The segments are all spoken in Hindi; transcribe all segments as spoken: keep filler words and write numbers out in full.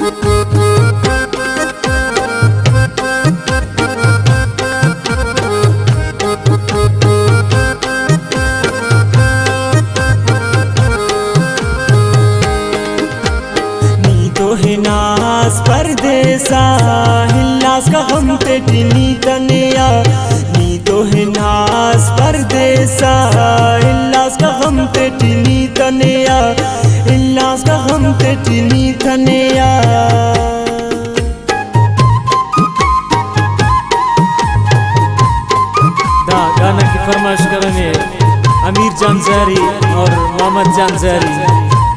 नास परदेसा हिल्लास का हम ते टिनी तनिया नी तो है नास परदेसा हिल्लास का हम ते टिनी तनिया हिल्लास का हम ते टिनी तनिया दा गाना की फरमाइश करने अमीर जानजारी और मोहम्मद जानजारी।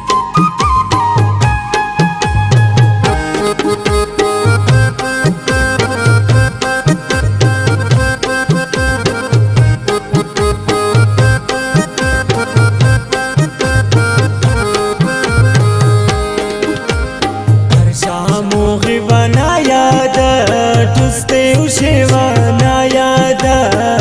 बनाया दा तुस्ते उसे बनाया दा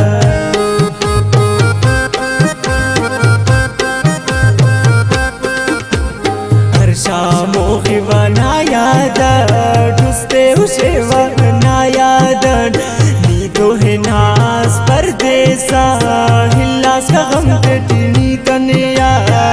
हर शामों की बनाया दा तुस्ते उसे बनाया दा नी तो है नास परदेसा हिल्लास का हम ते टिनी तनिया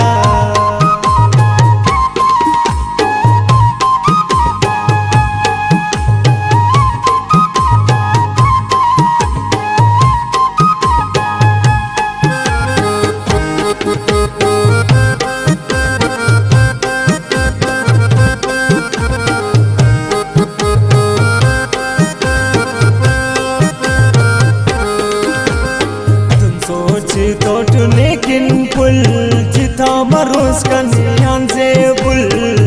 तोटने किन पुल जिता मरोज का ध्यान से पुल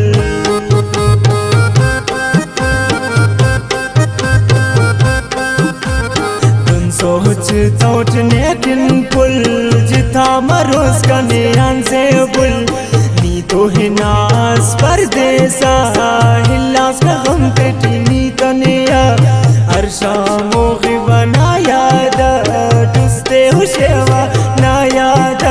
तुम सोच तोटने किन पुल जिता मरोज का ध्यान से पुल नी तो है नास परदेसा हिल्लास का हम ते टिनी तनिया हर शामों की बनाया दा तुस्ते हुशेवा नाया दा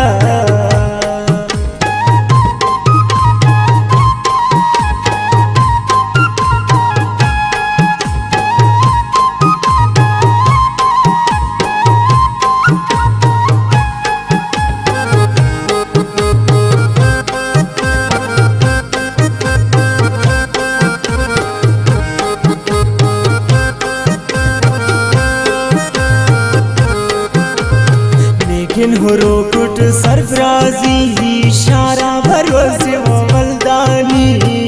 लेकिन हुरो कुट सरफराजी ही शारा भरोसे वो मलदानी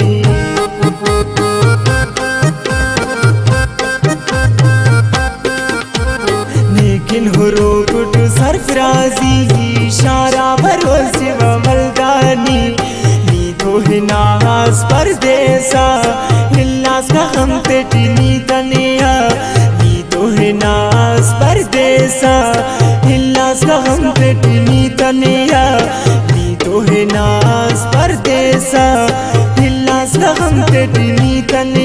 लेकिन हुरो कुट सरफराजी ही शारा भरोसे वो मलदानी नी तो है नास परदेसा हिल्लास का हम ते टिनी तनिया नी तो है नास परदेसा हिल्लास का हम ते टिनी तनिया नी तो है नास परदेसा हिल्लास का हम ते टिनी तनिया।